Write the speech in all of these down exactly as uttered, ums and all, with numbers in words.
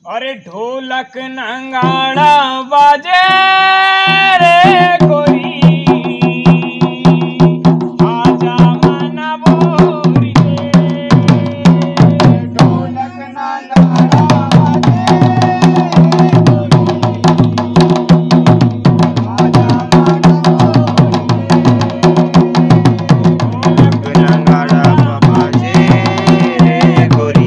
अरे ढोलक नंगाड़ा बाजे रे गोरी आजा मना बोरी रे ढोलक नंगाड़ा बाजे गोरी आजा मना बोरी रे ढोलक नंगाड़ा बाजे रे गोरी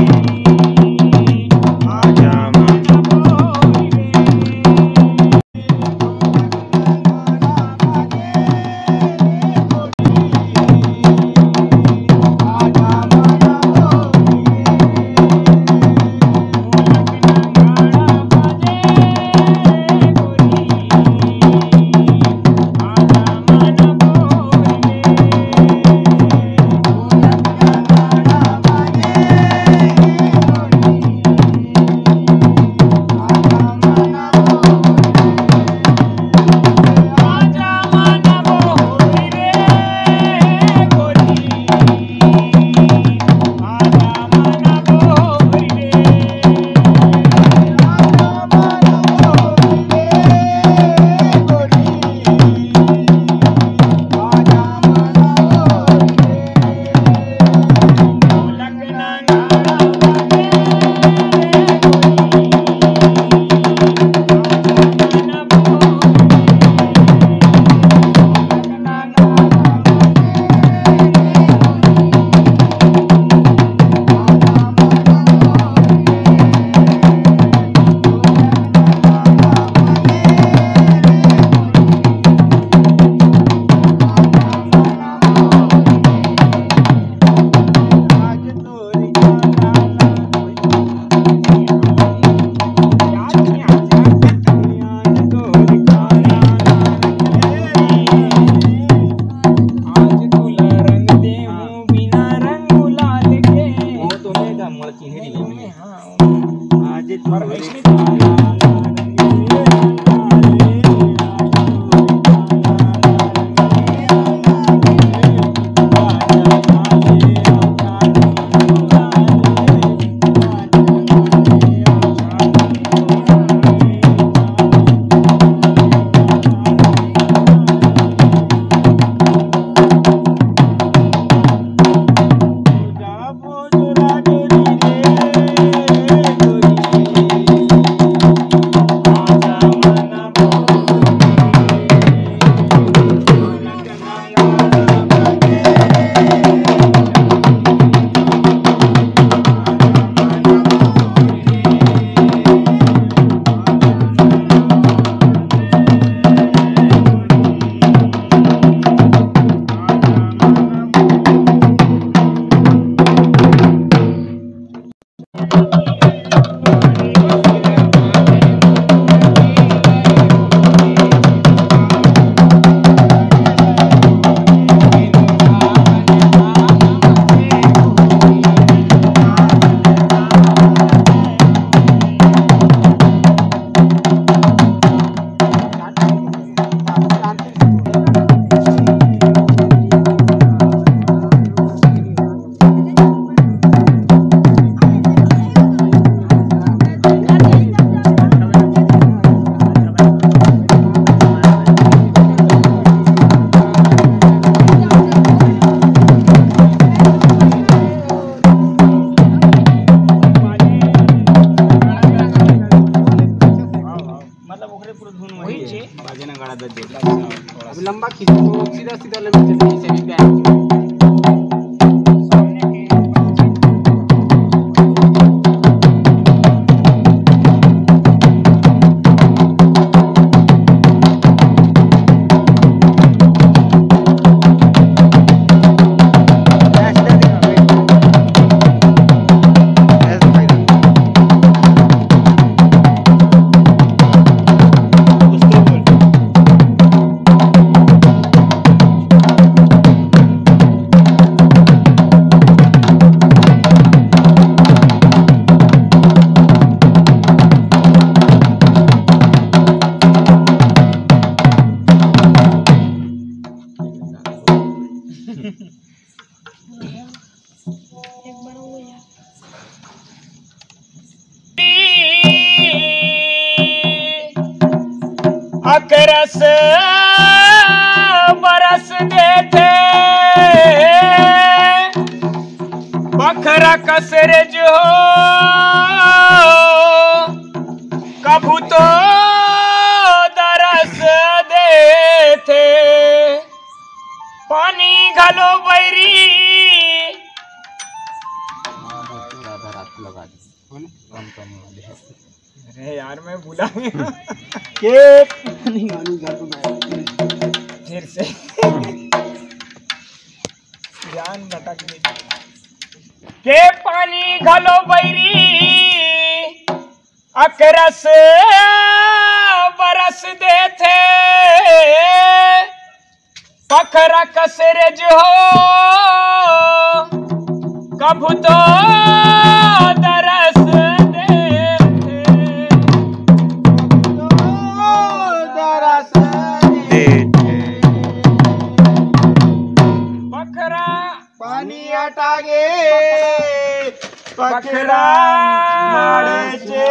अभी लंबा खींचो तो सीधा सीधा लंबा चले से भी बैठ एक बार हो गया अकरस बरस देते बखरा कसर जो कभू तो दरस देते पानी घलो बैरी अरे यार मैं भूला गया के फिर से ध्यान भटक गई के पानी घलो बैरी अकरस बरस देते पखरा कसर जो कभू तो दरस देते दरस देते पखरा पानी हटागे पखरा मारे